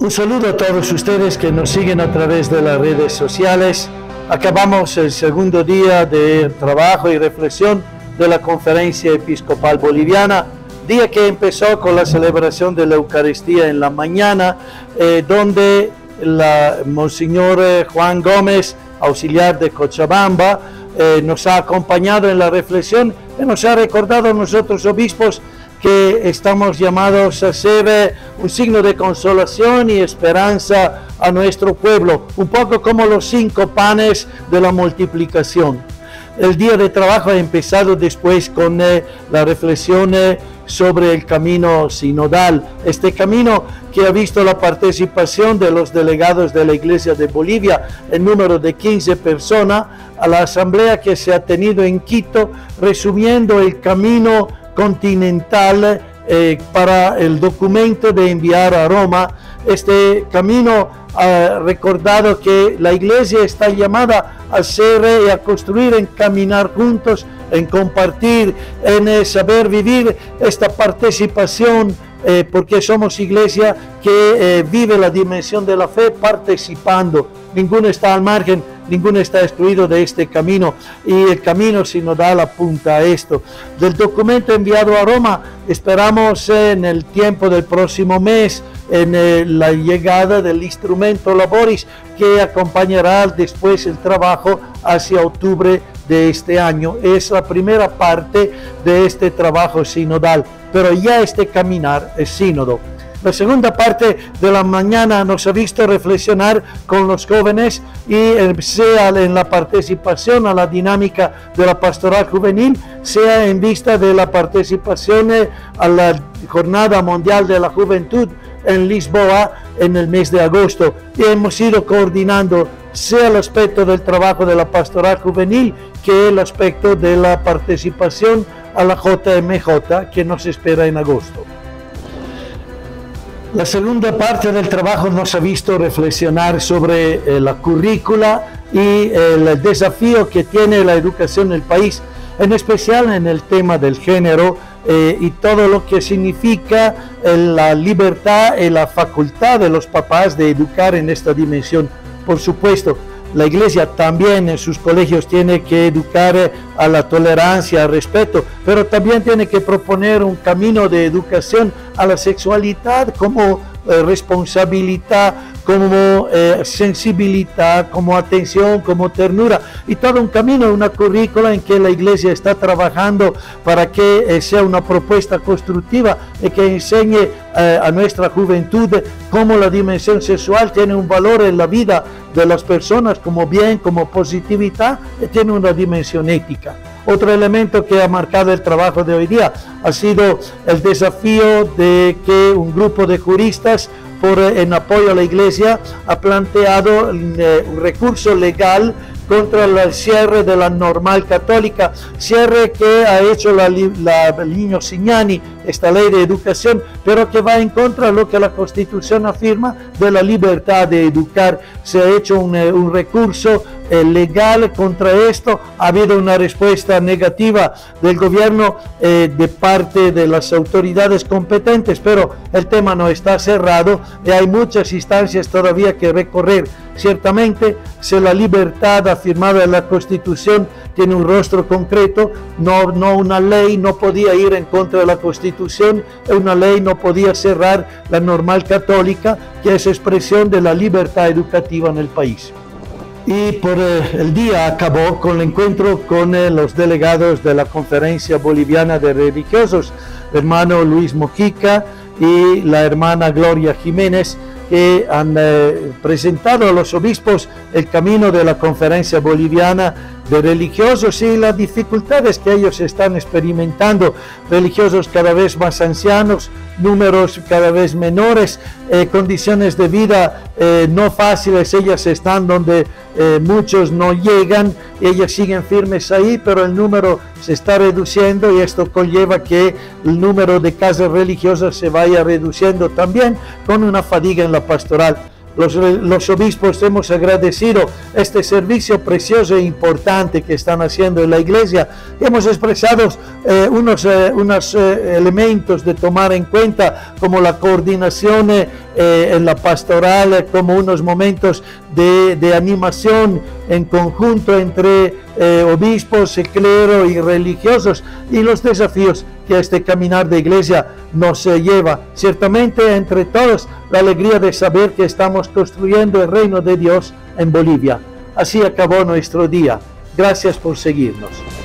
Un saludo a todos ustedes que nos siguen a través de las redes sociales. Acabamos el segundo día de trabajo y reflexión de la Conferencia Episcopal Boliviana, día que empezó con la celebración de la Eucaristía en la mañana, donde Monseñor Juan Gómez, auxiliar de Cochabamba, nos ha acompañado en la reflexión y nos ha recordado a nosotros obispos que estamos llamados a ser un signo de consolación y esperanza a nuestro pueblo, un poco como los 5 panes de la multiplicación. El día de trabajo ha empezado después con la reflexión sobre el camino sinodal, este camino que ha visto la participación de los delegados de la Iglesia de Bolivia, en número de 15 personas, a la asamblea que se ha tenido en Quito, resumiendo el camino continental para el documento de enviar a Roma. Este camino ha recordado que la Iglesia está llamada a ser y a construir, en caminar juntos, en compartir, en saber vivir esta participación, porque somos Iglesia que vive la dimensión de la fe participando. Ninguno está al margen, ninguno está excluido de este camino, y el camino sinodal apunta a esto. Del documento enviado a Roma, esperamos en el tiempo del próximo mes, en la llegada del instrumento Laboris, que acompañará después el trabajo hacia octubre de este año. Es la primera parte de este trabajo sinodal, pero ya este caminar es sínodo. La segunda parte de la mañana nos ha visto reflexionar con los jóvenes, y sea en la participación a la dinámica de la pastoral juvenil, sea en vista de la participación a la Jornada Mundial de la Juventud en Lisboa en el mes de agosto. Y hemos ido coordinando sea el aspecto del trabajo de la pastoral juvenil que el aspecto de la participación a la JMJ que nos espera en agosto. La segunda parte del trabajo nos ha visto reflexionar sobre la currícula y el desafío que tiene la educación en el país, en especial en el tema del género, y todo lo que significa la libertad y la facultad de los papás de educar en esta dimensión. Por supuesto, la Iglesia también en sus colegios tiene que educar a la tolerancia, al respeto, pero también tiene que proponer un camino de educación a la sexualidad como responsabilidad, como sensibilidad, como atención, como ternura, y todo un camino, una currícula en que la Iglesia está trabajando para que sea una propuesta constructiva y que enseñe a nuestra juventud cómo la dimensión sexual tiene un valor en la vida de las personas, como bien, como positividad, y tiene una dimensión ética. Otro elemento que ha marcado el trabajo de hoy día ha sido el desafío de que un grupo de juristas, en apoyo a la Iglesia, ha planteado un recurso legal contra el cierre de la Normal Católica, cierre que ha hecho la Liño Signani, esta ley de educación, pero que va en contra de lo que la Constitución afirma de la libertad de educar. Se ha hecho un recurso legal contra esto. Ha habido una respuesta negativa del gobierno de parte de las autoridades competentes, pero el tema no está cerrado y hay muchas instancias todavía que recorrer. Ciertamente, si la libertad afirmada en la Constitución tiene un rostro concreto, no una ley no podía ir en contra de la Constitución, una ley no podía cerrar la Normal Católica, que es expresión de la libertad educativa en el país. Y por el día acabó con el encuentro con los delegados de la Conferencia Boliviana de Religiosos, el hermano Luis Mojica y la hermana Gloria Jiménez, que han presentado a los obispos el camino de la Conferencia Boliviana de Religiosos y las dificultades que ellos están experimentando, religiosos cada vez más ancianos, números cada vez menores, condiciones de vida no fáciles. Ellas están donde muchos no llegan, ellas siguen firmes ahí, pero el número se está reduciendo y esto conlleva que el número de casas religiosas se vaya reduciendo también, con una fatiga en la pastoral. Los obispos hemos agradecido este servicio precioso e importante que están haciendo en la Iglesia. Hemos expresado unos elementos de tomar en cuenta, como la coordinación en la pastoral como unos momentos de animación en conjunto entre obispos, clero y religiosos, y los desafíos que este caminar de iglesia nos lleva. Ciertamente entre todos la alegría de saber que estamos construyendo el reino de Dios en Bolivia. Así acabó nuestro día. Gracias por seguirnos.